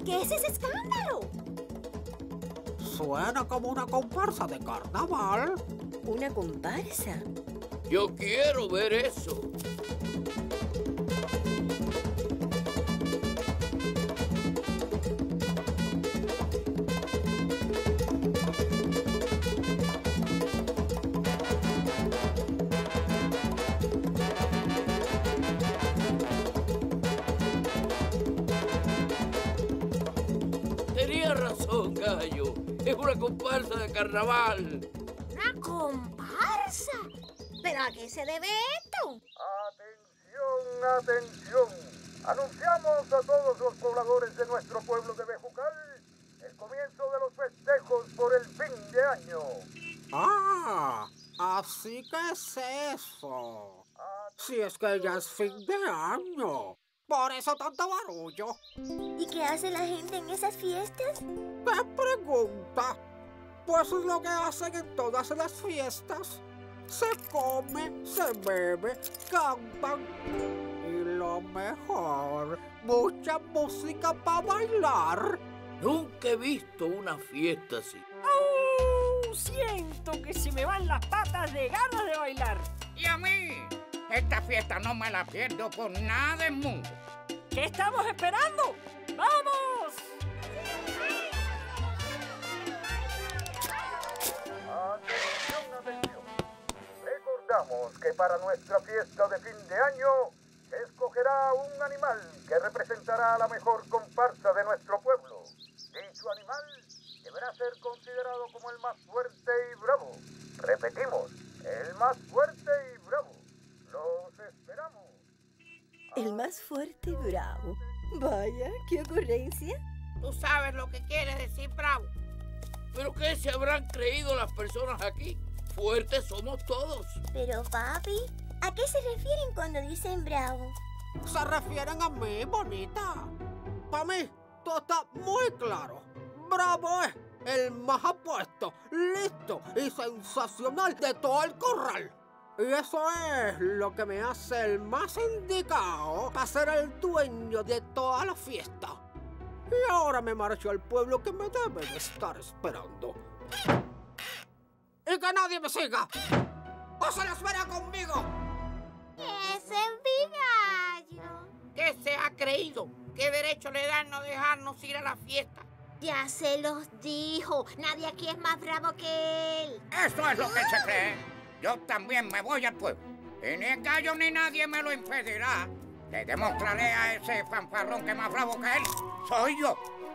¿Qué es ese escándalo? Suena como una comparsa de carnaval. ¿Una comparsa? Yo quiero ver eso. Tenía razón, gallo. Es una comparsa de carnaval. ¿Una comparsa? ¿Pero a qué se debe esto? ¡Atención, atención! Anunciamos a todos los pobladores de nuestro pueblo de Bejucal el comienzo de los festejos por el fin de año. Ah, así que es eso. Si es que ya es fin de año. Por eso tanto barullo. ¿Y qué hace la gente en esas fiestas? ¿Qué pregunta? Pues es lo que hacen en todas las fiestas. Se come, se bebe, cantan. Y lo mejor, mucha música para bailar. Nunca he visto una fiesta así. ¡Oh! Siento que se me van las patas de ganas de bailar. Y a mí, esta fiesta no me la pierdo por nada del mundo. ¿Qué estamos esperando? ¡Vamos! Atención, atención. Recordamos que para nuestra fiesta de fin de año se escogerá un animal que representará a la mejor comparsa de nuestro pueblo. Dicho animal deberá ser considerado como el más fuerte y bravo. Repetimos, el más fuerte y bravo. Los esperamos. El más fuerte y bravo. Vaya, qué ocurrencia. ¿Tú sabes lo que quiere decir bravo? ¿Pero qué se habrán creído las personas aquí? Fuertes somos todos. Pero papi, ¿a qué se refieren cuando dicen bravo? Se refieren a mí, bonita. Para mí, todo está muy claro. Bravo es el más apuesto, listo y sensacional de todo el corral. Y eso es lo que me hace el más indicado para ser el dueño de toda la fiesta. Y ahora me marcho al pueblo que me debe de estar esperando. ¡Y que nadie me siga! ¡O se lo espera conmigo! ¡Ese es mi gallo! ¿Qué se ha creído? ¿Qué derecho le dan no dejarnos ir a la fiesta? Ya se los dijo. Nadie aquí es más bravo que él. Eso es lo que se cree. Yo también me voy al pueblo. Y ni el gallo ni nadie me lo impedirá. Le demostraré a ese fanfarrón que más bravo que él soy yo.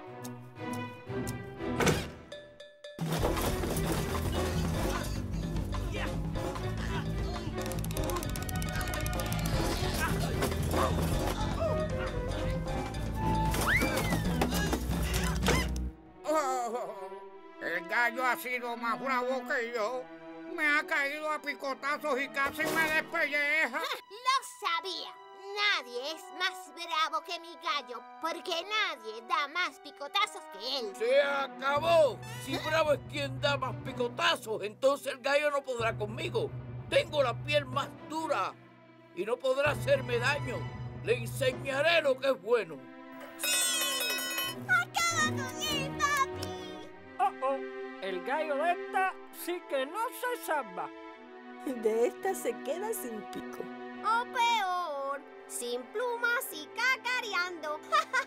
El gallo ha sido más bravo que yo. Me ha caído a picotazos y casi me despelleja. ¡Lo sabía! Nadie es más bravo que mi gallo, porque nadie da más picotazos que él. ¡Se acabó! Si bravo es quien da más picotazos, entonces el gallo no podrá conmigo. Tengo la piel más dura y no podrá hacerme daño. Le enseñaré lo que es bueno. ¡Sí! ¡Acaba con él, papi! ¡Oh! El gallo de esta sí que no se salva. De esta se queda sin pico. O peor, sin plumas y cacareando.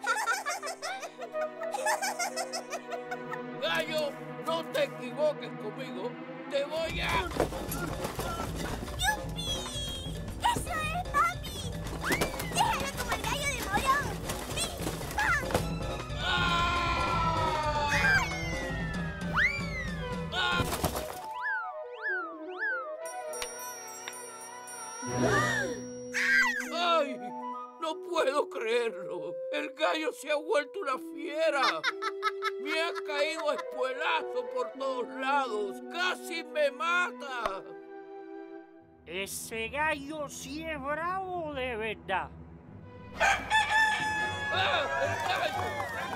Gallo, no te equivoques conmigo. Te voy a... ¡Yupi! ¡Eso es, papi! ¡Déjalo como el gallo de Morón! ¡Bim! ¡Ay! No puedo creerlo. El gallo se ha vuelto una fiera. Me ha caído a espuelazo por todos lados. ¡Casi me mata! Ese gallo sí es bravo de verdad. ¡Ah! ¡El gallo!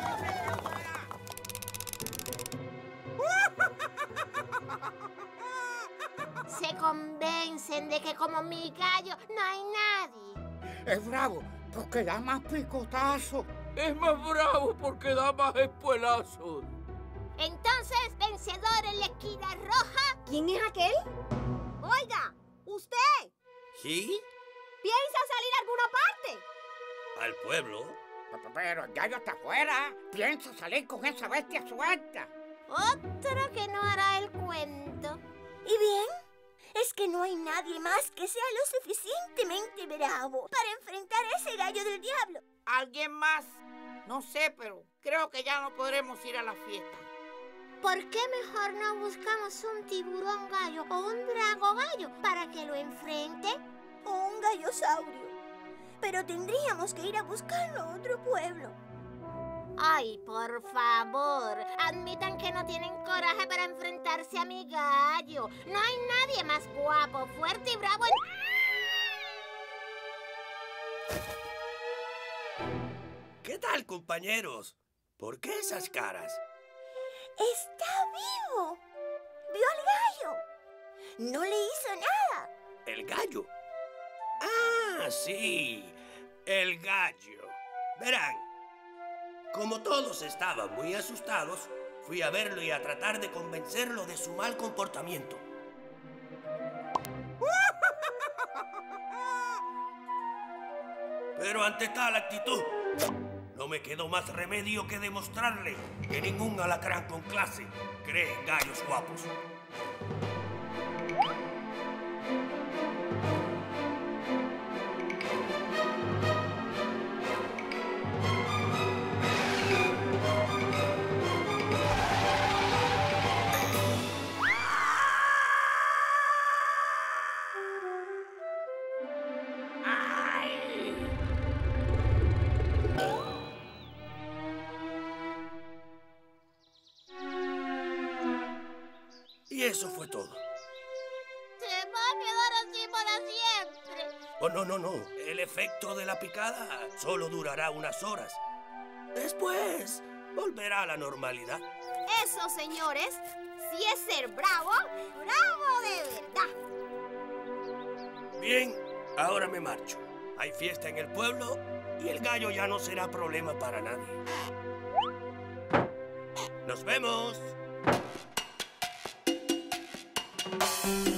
Se convencen de que como mi gallo no hay nadie. Es bravo porque da más picotazos. Es más bravo porque da más espuelazos. Entonces, vencedor en la esquina roja. ¿Quién es aquel? Oiga, usted, ¿Sí? ¿piensa salir a alguna parte? ¿Al pueblo? Pero el gallo está afuera. Pienso salir con esa bestia suelta. Otro que no hará el cuento. ¿Y bien? Es que no hay nadie más que sea lo suficientemente bravo para enfrentar a ese gallo del diablo. ¿Alguien más? No sé, pero creo que ya no podremos ir a la fiesta. ¿Por qué mejor no buscamos un tiburón gallo o un drago gallo para que lo enfrente? O un gallosaurio. Pero tendríamos que ir a buscarlo a otro pueblo. Ay, por favor, admitan que no tienen coraje para enfrentarse a mi gallo. No hay nadie más guapo, fuerte y bravo en... ¿Qué tal, compañeros? ¿Por qué esas caras? ¡Está vivo! ¡Vio al gallo! ¡No le hizo nada! ¿El gallo? Ah, sí, el gallo. Verán, como todos estaban muy asustados, fui a verlo y a tratar de convencerlo de su mal comportamiento. Pero ante tal actitud, no me quedó más remedio que demostrarle que ningún alacrán con clase cree en gallos guapos. Y eso fue todo. Se va a quedar así para siempre. Oh, no, no, no. El efecto de la picada solo durará unas horas. Después volverá a la normalidad. Eso, señores, si es ser bravo, bravo de verdad. Bien, ahora me marcho. Hay fiesta en el pueblo y el gallo ya no será problema para nadie. ¡Nos vemos!